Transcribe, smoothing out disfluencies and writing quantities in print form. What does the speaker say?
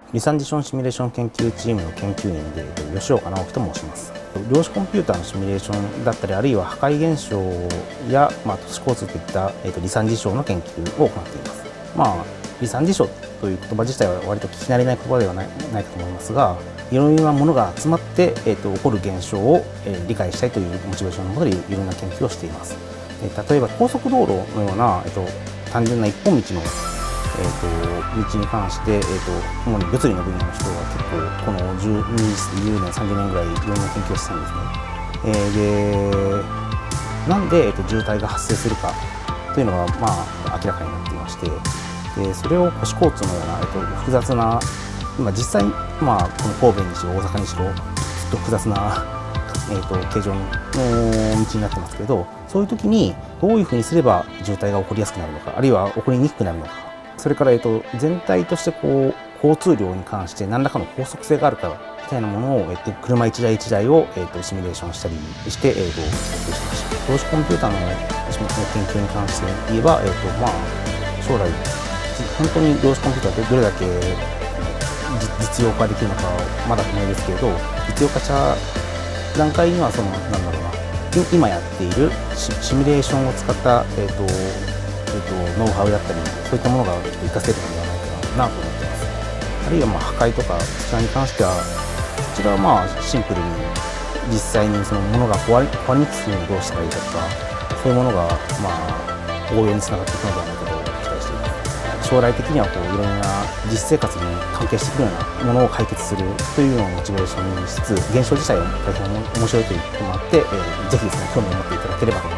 離散事象シミュレーション研究チームの研究員で吉岡直樹と申します。量子コンピューターのシミュレーションだったり、あるいは破壊現象や、都市交通といった、離散事象の研究を行っています。離散事象という言葉自体は割と聞き慣れない言葉ではないかと思いますが、いろいろなものが集まって、起こる現象を、理解したいというモチベーションのもとでいろんな研究をしています。例えば高速道路のような、単純な一本道の道に関して、主に物理の分野の人が結構この10年、30年ぐらいいろんな研究をしてたんですね。なんで、渋滞が発生するかというのが、明らかになっていまして、それを都市交通のような、複雑な、実際に、この神戸にしろ大阪にしろ、きっと複雑な、形状の道になってますけど、そういう時にどういうふうにすれば渋滞が起こりやすくなるのか、あるいは起こりにくくなるのか、それから、全体として交通量に関して何らかの法則性があるかみたいなものを、車一台一台を、シミュレーションしたりして、研究しました。量子コンピューターの研究に関して言えば、将来本当に量子コンピューターってどれだけ実用化できるのかはまだ不明ですけれど、実用化した段階には今やっているシミュレーションを使った、ノウハウだったり、そういったものが活かせるのではないかなと思っています。あるいは破壊とか、そちらに関しては、こちらはシンプルに実際にそのものが壊れにくくするにはどうしたらいいかとか、そういうものが応用につながっていくのではないかと期待しています。将来的にはいろんな実生活に関係してくるようなものを解決するというのをモチベーションにしつつ、現象自体は大変面白いということもあって、ぜひですね、興味を持っていただければと思います。